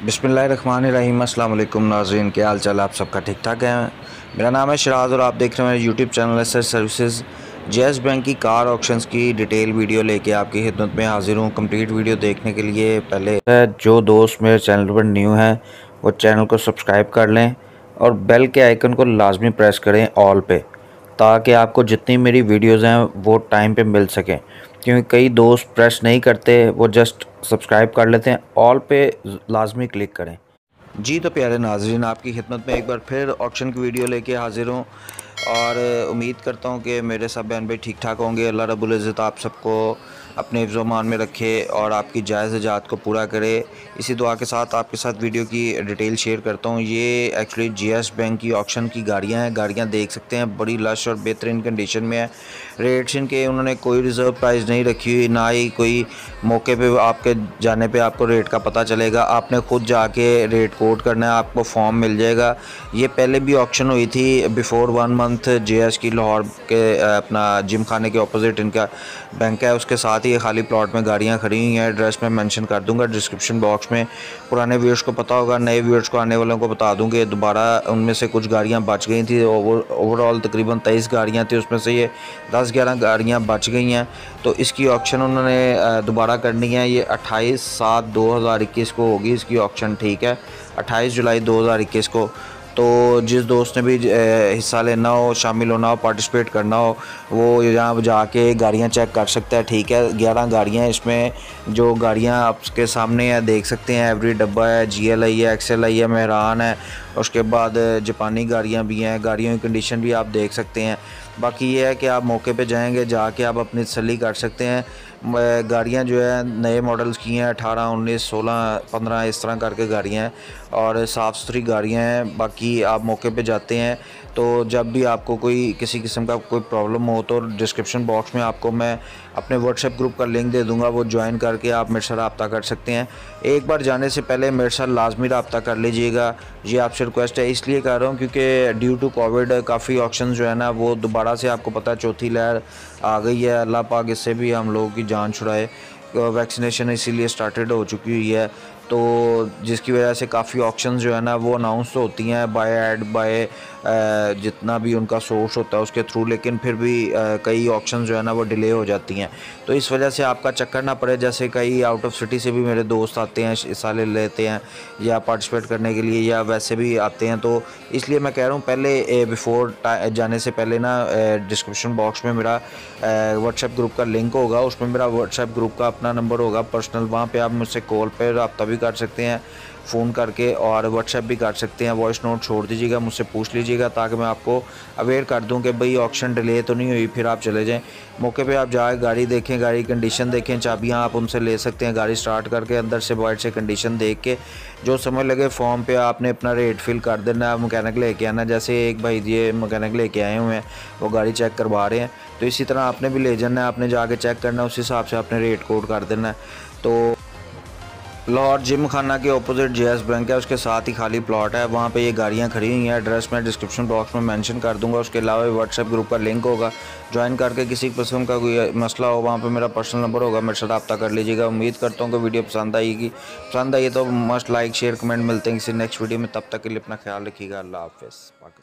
बिस्मिल्लाहिर्रहमानिर्रहीम। अस्सलाम वालेकुम नाज़रीन, क्या हाल चाल आप सबका ठीक ठाक है। मेरा नाम है शराज और आप देख रहे हैं मेरे YouTube channel SS services. JS bank की कार ऑक्शंस की डिटेल वीडियो लेके आपकी खिदमत में हाजिर हूँ। कंप्लीट वीडियो देखने के लिए पहले जो दोस्त मेरे चैनल पर न्यू हैं वो चैनल को सब्सक्राइब कर लें और बेल के आइकन को लाजमी प्रेस करें ऑल पे, ताकि आपको जितनी मेरी वीडियोज़ हैं वो टाइम पे मिल सकें। क्योंकि कई दोस्त प्रेस नहीं करते, वो जस्ट सब्सक्राइब कर लेते हैं। ऑल पे लाजमी क्लिक करें। जी तो प्यारे नाजरीन, आपकी खिदमत में एक बार फिर ऑक्शन की वीडियो लेके हाजिर हूँ और उम्मीद करता हूँ कि मेरे सब बहन भाई ठीक ठाक होंगे। अल्लाह रब्बुल इज़्ज़त आप सबको अपने हिफ्ज़-ओ-मान में रखे और आपकी जायज़ ज़ात को पूरा करे। इसी दुआ के साथ आपके साथ वीडियो की डिटेल शेयर करता हूँ। ये एक्चुअली जेएस बैंक की ऑक्शन की गाड़ियाँ हैं। गाड़ियाँ देख सकते हैं, बड़ी लश और बेहतरीन कंडीशन में है। रेट्स इनके उन्होंने कोई रिज़र्व प्राइस नहीं रखी हुई, ना ही कोई मौके पे आपके जाने पे आपको रेट का पता चलेगा। आपने खुद जाके रेट कोट करना है, आपको फॉर्म मिल जाएगा। ये पहले भी ऑक्शन हुई थी बिफोर 1 मंथ जेएस की लाहौर के अपना जिम खाने के ऑपोजिट इनका बैंक है। उसके साथ ही खाली प्लॉट में गाड़ियाँ खड़ी हुई हैं। एड्रेस मैं मेंशन कर दूंगा डिस्क्रिप्शन बॉक्स में। पुराने व्यूअर्स को पता होगा, नए व्यूअर्स को आने वालों को बता दूंगे। दोबारा उनमें से कुछ गाड़ियाँ बच गई थी। ओवरऑल तकरीबन 23 गाड़ियाँ थी, उसमें से ये 10-11 गाड़ियाँ बच गई हैं। तो इसकी ऑक्शन उन्होंने दोबारा करनी है। ये 28/7/2021 को होगी इसकी ऑक्शन, ठीक है, 28 जुलाई 2021 को। तो जिस दोस्त ने भी हिस्सा लेना हो, शामिल होना हो, पार्टिसिपेट करना हो, वो यहाँ जाके गाड़ियाँ चेक कर सकता है, ठीक है। 11 गाड़ियाँ इसमें, जो गाड़ियाँ आपके सामने है देख सकते हैं। एवरी डब्बा है, GLI है, XLI है, मेहरान है। उसके बाद जापानी गाड़ियाँ भी हैं। गाड़ियों की कंडीशन भी आप देख सकते हैं। बाकी ये है कि आप मौके पे जाएंगे, जाके आप अपनी तसल्ली कर सकते हैं। गाड़ियाँ जो है नए मॉडल्स की हैं, 18, 19, 16, 15 इस तरह करके गाड़ियाँ हैं और साफ़ सुथरी गाड़ियाँ हैं। बाकी आप मौके पे जाते हैं तो जब भी आपको कोई किसी किस्म का कोई प्रॉब्लम हो तो डिस्क्रिप्शन बॉक्स में आपको मैं अपने व्हाट्सएप ग्रुप का लिंक दे दूंगा, वो ज्वाइन करके आप मेरे साथ रब्ता कर सकते हैं। एक बार जाने से पहले मेरे साथ लाजमी रब्ता कर लीजिएगा, ये आपसे रिक्वेस्ट है। इसलिए कर रहा हूँ क्योंकि ड्यू टू कोविड काफ़ी ऑप्शन जो है ना वो दोबारा से आपको पता है चौथी लहर आ गई है। अल्लाह पाक इससे भी हम लोगों की जान छुड़ाए। वैक्सीनेशन इसीलिए स्टार्टेड हो चुकी हुई है, तो जिसकी वजह से काफ़ी ऑप्शन जो है ना वो अनाउंस तो होती हैं बाय ऐड बाय जितना भी उनका सोर्स होता है उसके थ्रू, लेकिन फिर भी कई ऑप्शन जो है ना वो डिले हो जाती हैं। तो इस वजह से आपका चक्कर ना पड़े। जैसे कई आउट ऑफ सिटी से भी मेरे दोस्त आते हैं, हिस्सा ले लेते हैं या पार्टिसिपेट करने के लिए, या वैसे भी आते हैं। तो इसलिए मैं कह रहा हूँ पहले बिफोर जाने से पहले ना डिस्क्रिप्शन बॉक्स में मेरा व्हाट्सएप ग्रुप का लिंक होगा, उसमें मेरा व्हाट्सएप ग्रुप का अपना नंबर होगा पर्सनल। वहाँ पे आप मुझसे कॉल पर रब्ता भी कर सकते हैं फ़ोन करके, और व्हाट्सएप भी कर सकते हैं। वॉइस नोट छोड़ दीजिएगा, मुझसे पूछ लीजिएगा, ताकि मैं आपको अवेयर कर दूं कि भाई ऑक्शन डिले तो नहीं हुई, फिर आप चले जाएं। मौके पे आप जाए गाड़ी देखें, गाड़ी कंडीशन देखें, चाबियां आप उनसे ले सकते हैं। गाड़ी स्टार्ट करके अंदर से बाहर से कंडीशन देख के जो समझ लगे फॉर्म पे आपने अपना रेट फिल कर देना है। मैकेनिक लेके आना, जैसे एक भाई ये मैकेनिक लेके आए हुए हैं, वो गाड़ी चेक करवा रहे हैं, तो इसी तरह आपने भी ले जाना है। आपने जाके चेक करना है, उस हिसाब से आपने रेट कोड कर देना है। तो लाहौर जिम खाना के ऑपोजिट जेएस बैंक है, उसके साथ ही खाली प्लॉट है, वहाँ पे ये गाड़ियाँ खड़ी हुई हैं। एड्रेस मैं डिस्क्रिप्शन बॉक्स में मेंशन कर दूंगा। उसके अलावा व्हाट्सएप ग्रुप का लिंक होगा, ज्वाइन करके किसी किस्म का कोई मसला हो वहाँ पे मेरा पर्सनल नंबर होगा, मेरे साथ रब्ता कर लीजिएगा। उम्मीद करता हूँ कि वीडियो पसंद आएगी। पसंद आई तो मस्ट लाइक शेयर कमेंट। मिलते हैं किसी नेक्स्ट वीडियो में, तब तक के लिए अपना ख्याल रखिएगा। अल्लाह हाफ़िज़।